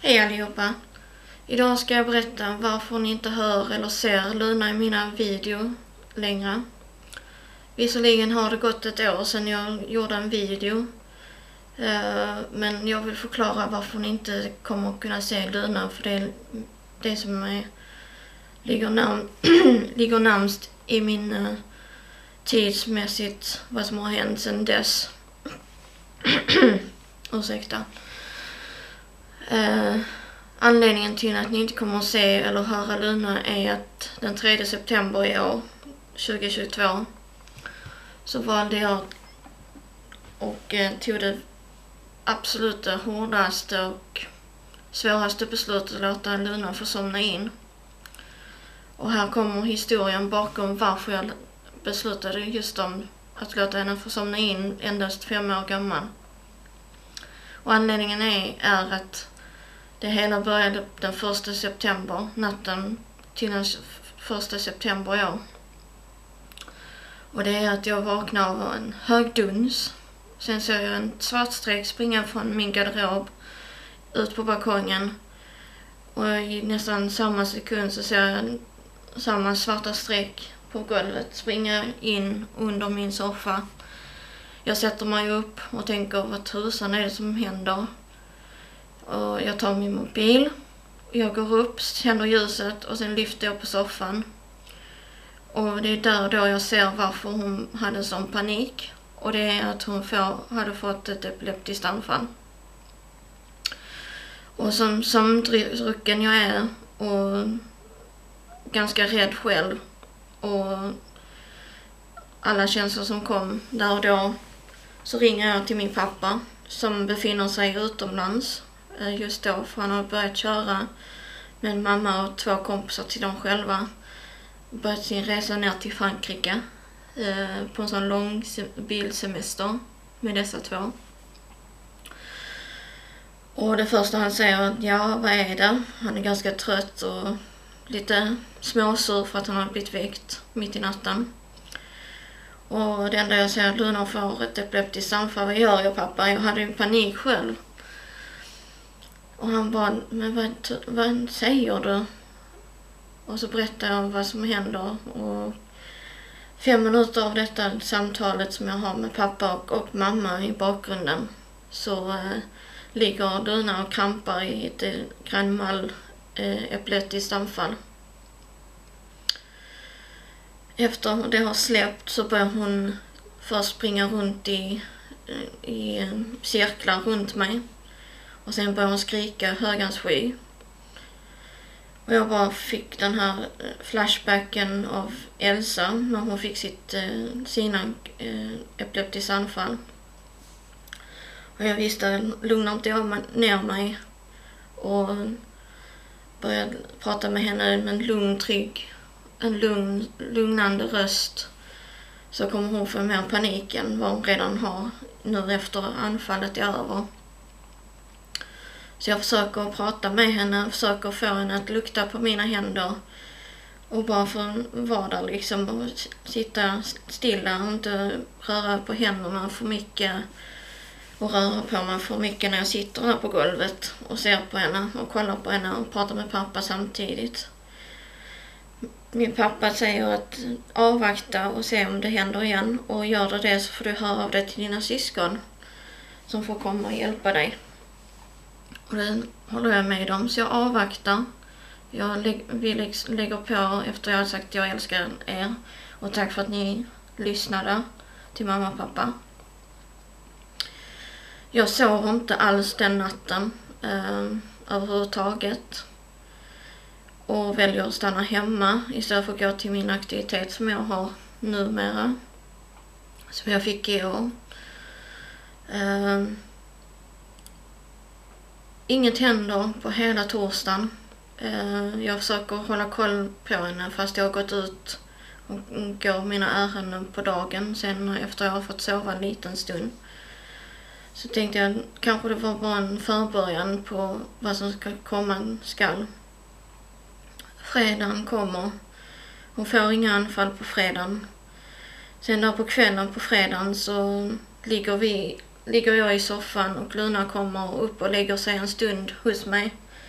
Hej allihopa! Idag ska jag berätta varför ni inte hör eller ser Luna i mina video längre. Visserligen har det gått ett år sedan jag gjorde en video. Men jag vill förklara varför ni inte kommer att kunna se Luna, för det är det som ligger närmast i min tidsmässigt vad som har hänt sedan dess. Ursäkta. Anledningen till att ni inte kommer att se eller höra Luna är att den 3 september i år, 2022, så valde jag och tog det absolut hårdaste och svåraste beslutet att låta Luna få somna in. Och här kommer historien bakom varför jag beslutade just om att låta henne få somna in endast 5 år gammal. Och anledningen är att det hela började den 1 september, natten till den 1 september i år. Och det är att jag vaknade av en hög duns. Sen såg jag en svart streck springa från min garderob ut på balkongen. Och i nästan samma sekund så ser jag samma svarta streck på golvet springa in under min soffa. Jag sätter mig upp och tänker, vad tusan är det som händer? Och jag tar min mobil, jag går upp, tänder ljuset och sen lyfter jag på soffan. Och det är där då jag ser varför hon hade sån panik. Och det är att hon hade fått ett epileptiskt anfall. Och som drucken jag är och ganska rädd själv och alla känslor som kom där och då, så ringer jag till min pappa som befinner sig utomlands just då, för han har börjat köra med en mamma och 2 kompisar till dem själva. Börjat sin resa ner till Frankrike på en sån lång bilsemester med dessa 2. Och det första han säger, ja, vad är det? Han är ganska trött och lite småsur för att han har blivit väckt mitt i natten. Och det enda jag säger, Luna får ett epileptiskt anfall. Vad gör jag, pappa? Jag hade en panik själv. Och han bara, men vad säger du? Och så berättar jag vad som händer. Och 5 minuter av detta samtalet som jag har med pappa och mamma i bakgrunden, så ligger Luna och krampar i ett grannmall epileptiskt anfall. Efter det har släppt så börjar hon först springa runt i cirklar runt mig. Och sen börjar hon skrika högans sky. Och jag bara fick den här flashbacken av Elsa när hon fick sina epileptiska anfall. Och jag visste, lugnar inte jag ner mig och började prata med henne med en lugnande röst, så kommer hon få mer panik än vad hon redan har nu efter anfallet är över. Så jag försöker prata med henne, försöker få henne att lukta på mina händer och bara få vara där liksom och sitta stilla och inte röra på händerna för mycket och röra på mig för mycket när jag sitter där på golvet och ser på henne och kollar på henne och pratar med pappa samtidigt. Min pappa säger att avvakta och se om det händer igen, och gör det så får du höra av det till dina syskon som får komma och hjälpa dig. Och det håller jag med om, så jag avvaktar. Vi lägger på efter jag har sagt att jag älskar er och tack för att ni lyssnade till mamma och pappa. Jag sov inte alls den natten överhuvudtaget. Och väljer att stanna hemma istället för att gå till min aktivitet som jag har numera. Som jag fick i år. Inget händer på hela torsdagen. Jag försöker hålla koll på henne fast jag har gått ut och går mina ärenden på dagen. Sen efter jag har fått sova en liten stund. Så tänkte jag, kanske det var bara en förbörjan på vad som ska komma skall. Fredagen kommer. Hon får inga anfall på fredagen. Sen där på kvällen på fredagen så ligger jag i soffan och Luna kommer upp och lägger sig en stund hos mig.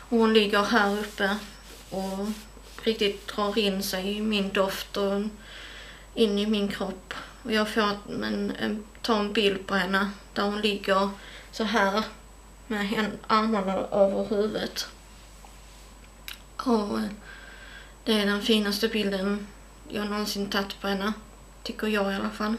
Och hon ligger här uppe och riktigt drar in sig i min doft och in i min kropp. Och jag får ta en bild på henne där hon ligger så här med armarna över huvudet. Och det är den finaste bilden jag någonsin tagit på henne, tycker jag i alla fall.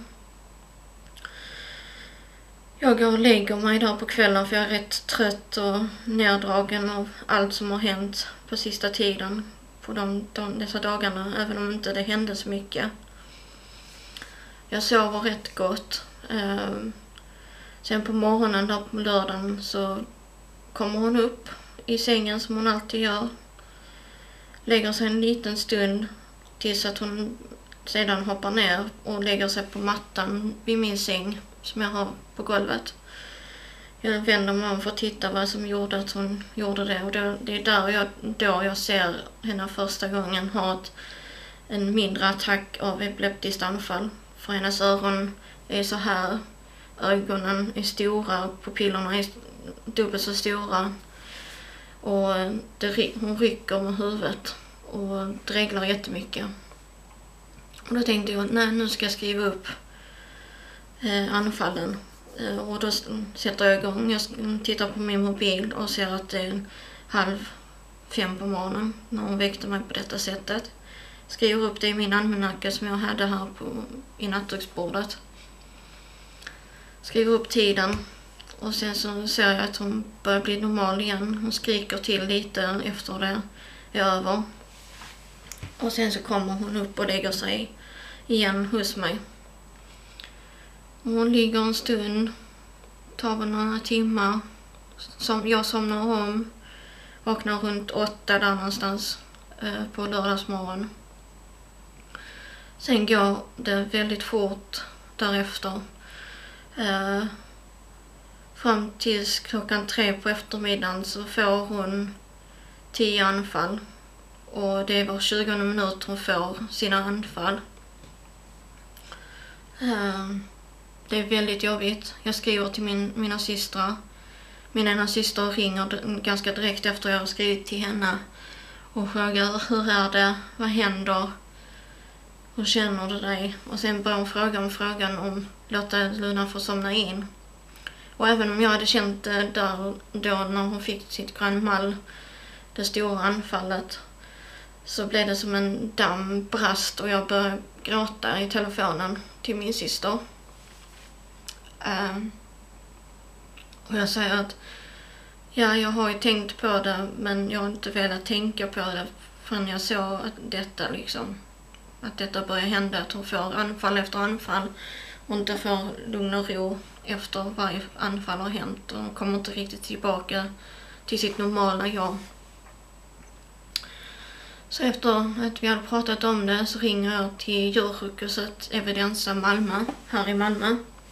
Jag går och lägger mig där på kvällen för jag är rätt trött och neddragen av allt som har hänt på sista tiden på dessa dagarna, även om inte det hände så mycket. Jag sover rätt gott. Sen på morgonen där på lördagen så kommer hon upp i sängen som hon alltid gör. Lägger sig en liten stund tills att hon sedan hoppar ner och lägger sig på mattan vid min säng som jag har på golvet. Jag vänder mig om för att titta vad som gjorde att hon gjorde det. Och det är där jag ser henne första gången ha en mindre attack av epileptiskt anfall. För hennes öron är så här, ögonen är stora, pupillerna är dubbelt så stora. Och hon rycker med huvudet och dreglar jättemycket. Och då tänkte jag, nej, nu ska jag skriva upp anfallen. Och då sätter jag igång. Jag tittar på min mobil och ser att det är 4:30 på morgonen när hon väckte mig på detta sättet. Skriver upp det i min almanacka som jag hade här i nattduksbordet. Skriver upp tiden och sen så ser jag att hon börjar bli normal igen. Hon skriker till lite efter det är över. Och sen så kommer hon upp och lägger sig igen hos mig. Hon ligger en stund, tar väl några timmar. Jag somnar om, vaknar runt 8 där någonstans på lördagsmorgon. Sen går det väldigt fort därefter. Fram tills 3 på eftermiddagen så får hon 10 anfall. Och det var 20 minuter hon får sina anfall. Det är väldigt jobbigt. Jag skriver till mina systrar. Min ena syster ringer ganska direkt efter jag har skrivit till henne och frågar hur är det, vad händer, hur känner du dig? Och sen börjar hon frågan om låta Luna få somna in. Och även om jag hade känt det där då när hon fick sitt Grand Mal, det stora anfallet, så blev det som en dammbrast och jag började gråta i telefonen till min syster. Och jag säger att ja, jag har ju tänkt på det men jag har inte velat tänka på det förrän jag såg att detta börjar hända, att hon får anfall efter anfall och inte får lugn och ro efter varje anfall har hänt och hon kommer inte riktigt tillbaka till sitt normala jag. Så efter att vi hade pratat om det så ringer jag till djursjukhuset Evidensa Malmö, här i Malmö.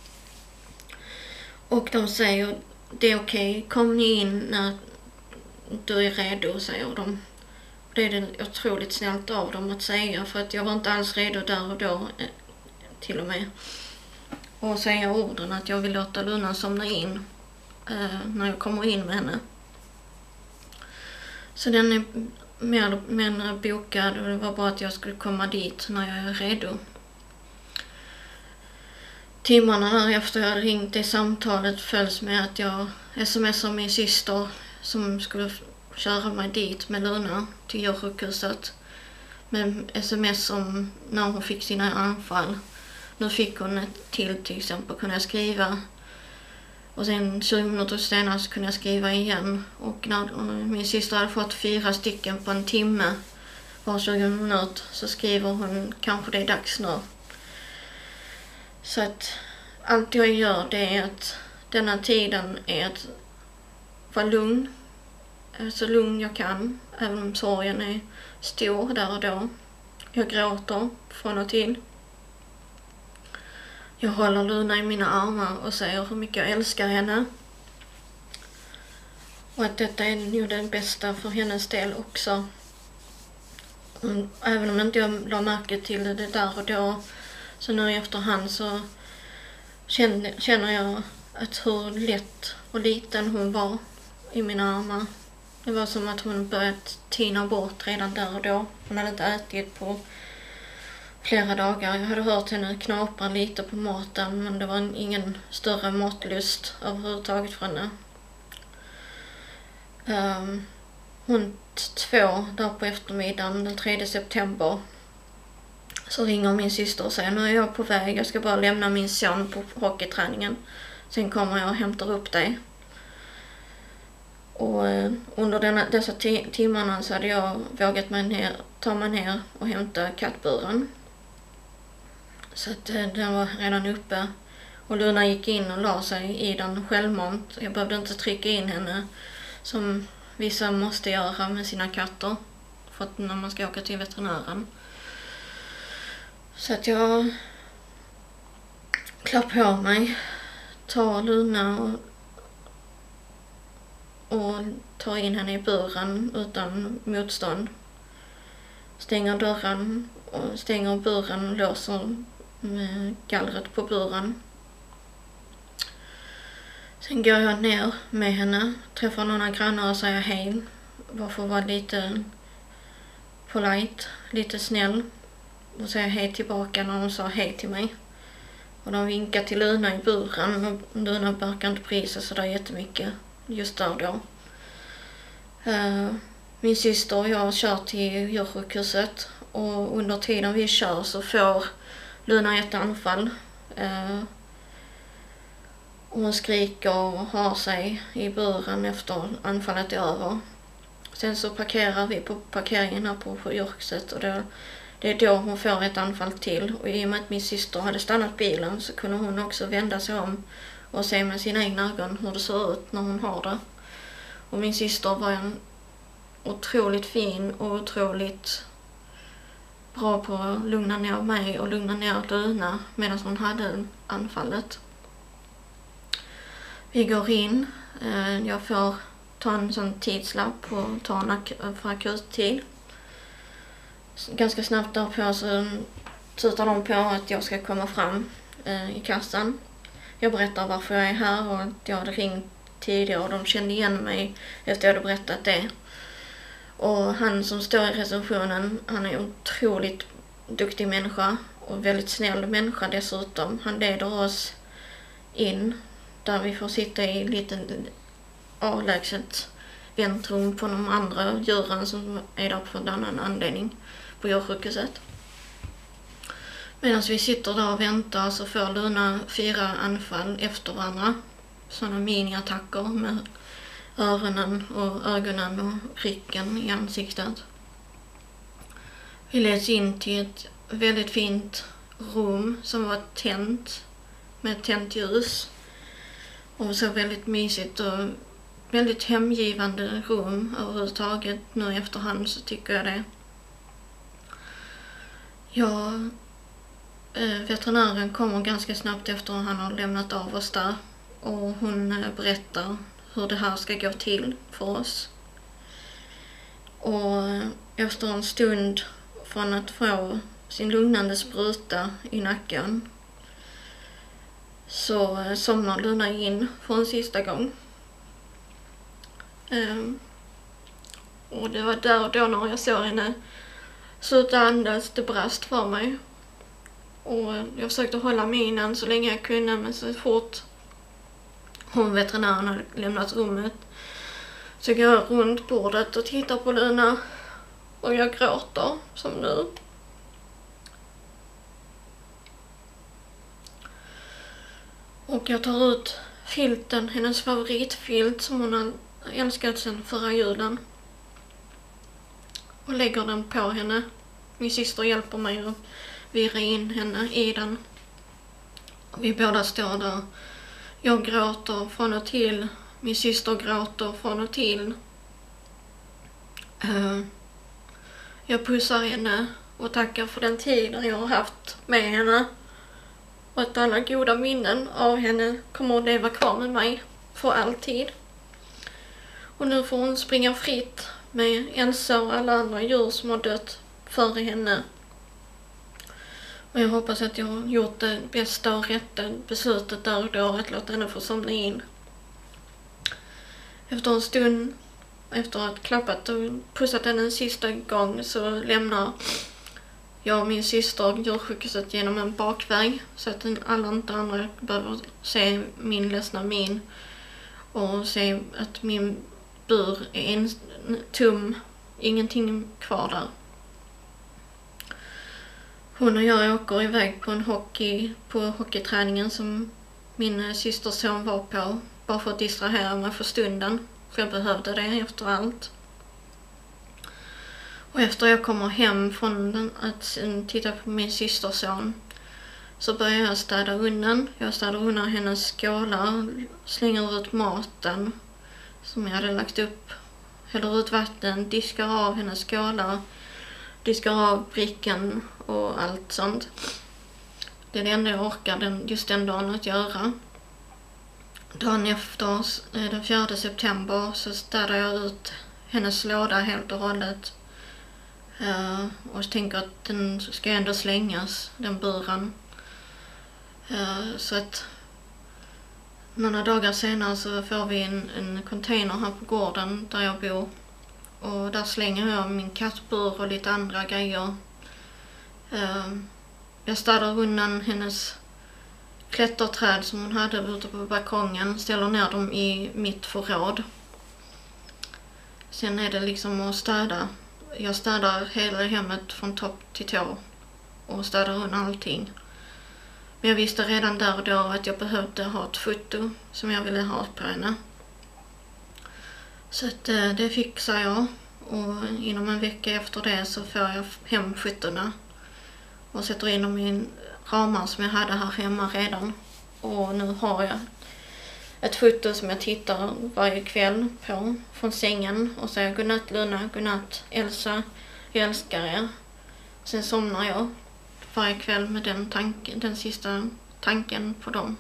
Och de säger, det är okej, kom ni in när du är redo, säger de. Det är det otroligt snällt av dem att säga, för att jag var inte alls redo där och då till och med. Och säga orden att jag vill låta Luna somna in när jag kommer in med henne. Så den är mer eller mindre bokad och det var bara att jag skulle komma dit när jag är redo. Timmarna därefter jag hade ringt det samtalet följs med att jag smsar min syster som skulle köra mig dit med Luna till djursjukhuset. Med sms om när hon fick sina anfall. Nu fick hon ett till exempel, kunde jag skriva. Och sen 20 minuter senare så kunde jag skriva igen. Och när min syster hade fått 4 stycken på en timme var 20 minuter så skriver hon kanske det är dags nu. Så att allt jag gör det är att denna tiden är att vara lugn. Så lugn jag kan, även om sorgen är stor där och då. Jag gråter från och till. Jag håller Luna i mina armar och säger hur mycket jag älskar henne. Och att detta är nog det bästa för hennes del också. Även om inte jag la märke till det där och då, så nu i efterhand så känner jag att hur lätt och liten hon var i mina armar. Det var som att hon börjat tina bort redan där och då. Hon hade inte ätit på flera dagar. Jag hade hört henne knapra lite på maten, men det var ingen större matlust överhuvudtaget för henne. Hon 2 där på eftermiddagen den 3 september så ringer min syster och säger: nu är jag på väg, jag ska bara lämna min son på hockeyträningen. Sen kommer jag och hämtar upp dig. Och under dessa timmarna så hade jag vågat ta mig ner och hämta kattburen. Så att den var redan uppe. Och Luna gick in och la sig i den självmant. Jag behövde inte trycka in henne som vissa måste göra med sina katter för att när man ska åka till veterinären. Så att jag klär på mig, tar Luna och tar in henne i buren utan motstånd. Stänger dörren och stänger buren och låser med gallret på buren. Sen går jag ner med henne, träffar några grannar och säger hej. Varför vara lite polite, lite snäll. Och säger hej tillbaka när de sa hej till mig. Och de vinkar till Luna i buren och Luna verkar inte prisa så där jättemycket just där då. Min syster och jag kör till djursjukhuset och under tiden vi kör så får Luna ett anfall. Och hon skriker och har sig i buren efter anfallet är över. Sen så parkerar vi på parkeringen här på djursjukhuset och det är då hon får ett anfall till. Och i och med att min syster hade stannat bilen så kunde hon också vända sig om och se med sina egna ögon hur det ser ut när hon har det. Och min syster var en otroligt fin och otroligt bra på att lugna ner mig och lugna ner Luna medan hon hade anfallet. Vi går in. Jag får ta en sån tidslapp och ta för akuttid. Ganska snabbt därpå så tutar de på att jag ska komma fram i kassan. Jag berättar varför jag är här och att jag hade ringt tidigare och de kände igen mig efter jag hade berättat det. Och han som står i receptionen, han är en otroligt duktig människa och väldigt snäll människa dessutom. Han leder oss in där vi får sitta i lite avlägset väntrum på de andra djuren som är där på en annan anledning på djursjukhuset. Medan vi sitter där och väntar så får Luna 4 anfall efter varandra. Sådana mini-attacker med öronen och ögonen och rycken i ansiktet. Vi leds in till ett väldigt fint rum som var tänt med tänt ljus. Och så väldigt mysigt och väldigt hemgivande rum överhuvudtaget. Nu efterhand så tycker jag det. Veterinären kommer ganska snabbt efter att han har lämnat av oss där. Och hon berättar hur det här ska gå till för oss. Och efter en stund från att få sin lugnande spruta i nacken så somnar Luna in för en sista gång. Och det var där och då när jag såg henne sluta andas, det brast för mig. Och jag försökte hålla minen så länge jag kunde, men så fort veterinären hade lämnat rummet så går jag runt bordet och tittar på Luna och jag gråter som nu. Och jag tar ut filten, hennes favoritfilt som hon har älskat sedan förra julen. Och lägger den på henne. Min syster hjälper mig att vira in henne i den. Vi båda står där. Jag gråter från och till. Min syster gråter från och till. Jag pussar henne och tackar för den tiden jag har haft med henne. Och att alla goda minnen av henne kommer att leva kvar med mig för alltid. Och nu får hon springa fritt med Elsa och alla andra djur som har dött före henne. Och jag hoppas att jag har gjort det bästa och rätta beslutet där och då att låta henne få somna in. Efter en stund efter att ha klappat och pussat henne en sista gång så lämnar jag och min syster djursjukhuset genom en bakväg så att alla inte andra behöver se min ledsna min och se att min bur är tom, ingenting kvar där. Hon och jag åker iväg på hockeyträningen som min systers son var på, bara för att distrahera mig för stunden, för jag behövde det efter allt. Och efter jag kommer hem från att titta på min systers son så börjar jag städa undan. Jag städar undan hennes skålar, slänger ut maten som jag hade lagt upp, häller ut vatten, diskar av hennes skålar, diskar av brickan och allt sånt. Det är det enda jag orkar just den dagen att göra. Dagen efter, den 4 september, så städar jag ut hennes låda helt och hållet. Och tänker att den ska ändå slängas, den buren. Så att några dagar senare så får vi en container här på gården där jag bor. Och där slänger jag min kattbur och lite andra grejer. Jag städar undan hennes klätterträd som hon hade ute på balkongen, ställer ner dem i mitt förråd. Sen är det liksom att städa. Jag städar hela hemmet från topp till tå och städar undan allting. Men jag visste redan där och då att jag behövde ha ett foto som jag ville ha på henne. Så att det fixar jag. Och inom en vecka efter det så får jag hem fotona och sätter in dem i en ramar som jag hade här hemma redan. Och nu har jag ett foto som jag tittar varje kväll på från sängen och säger godnatt Luna, godnatt Elsa, jag älskar er. Sen somnar jag varje kväll med den sista tanken på dem.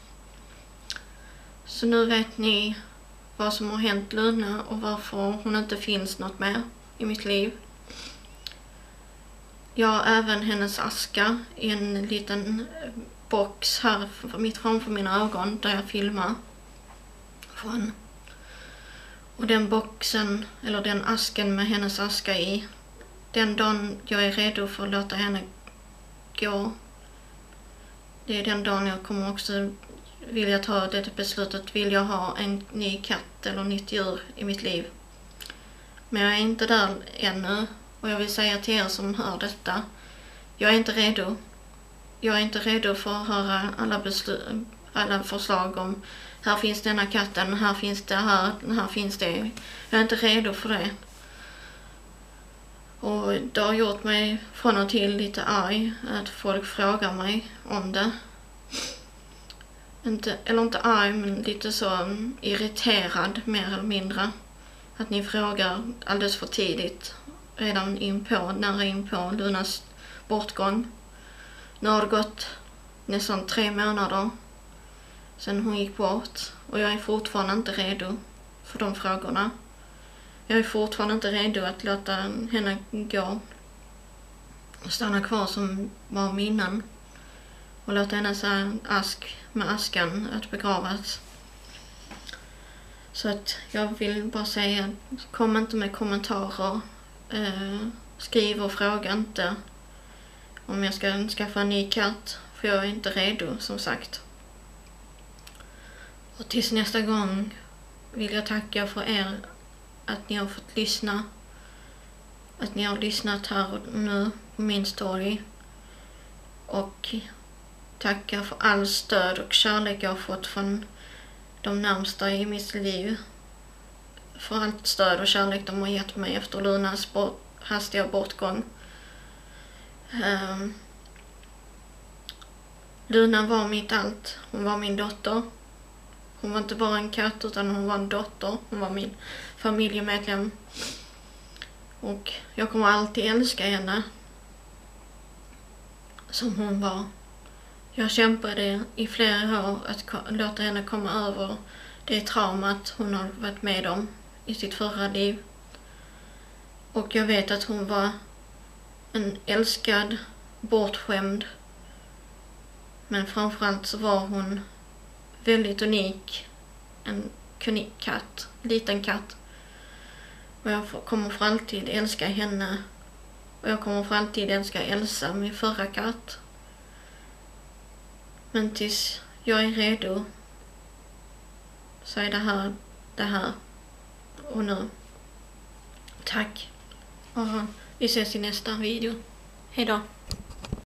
Så nu vet ni vad som har hänt Luna och varför hon inte finns något mer i mitt liv. Jag har även hennes aska i en liten box här mitt framför mina ögon där jag filmar från. Och den boxen, eller den asken med hennes aska i, den dagen jag är redo för att låta henne gå, det är den dagen jag kommer också vilja ta det beslutet. Vill jag ha en ny katt eller nytt djur i mitt liv? Men jag är inte där ännu. Och jag vill säga till er som hör detta, jag är inte redo. Jag är inte redo för att höra alla förslag om här finns denna katten, här finns det här finns det. Jag är inte redo för det. Och det har gjort mig från och till lite arg att folk frågar mig om det. Inte arg, men lite så irriterad mer eller mindre. Att ni frågar alldeles för tidigt, redan nära in på Lunas bortgång. Nu har det gått nästan 3 månader sedan hon gick bort och jag är fortfarande inte redo för de frågorna. Jag är fortfarande inte redo att låta henne gå och stanna kvar som var minnen och låta hennes ask med askan att begravas. Så att jag vill bara säga, kom inte med kommentarer, skriv och fråga inte om jag ska skaffa en ny katt, för jag är inte redo som sagt. Och tills nästa gång vill jag tacka för er att ni har fått lyssna. Att ni har lyssnat här och nu på min story. Och tacka för all stöd och kärlek jag har fått från de närmsta i mitt liv. För allt stöd och kärlek de har gett mig efter Lunas hastiga bortgång. Luna var mitt allt. Hon var min dotter. Hon var inte bara en katt utan hon var en dotter. Hon var min familjemedlem. Och jag kommer alltid älska henne som hon var. Jag kämpade i flera år att låta henne komma över det traumat hon har varit med om i sitt förra liv. Och jag vet att hon var en älskad, bortskämd. Men framförallt så var hon väldigt unik. En katt, liten katt. Och jag kommer för alltid älska henne. Och jag kommer för alltid älska Elsa, min förra katt. Men tills jag är redo så är det här och nu. Tack. Och vi ses i nästa video. Hejdå.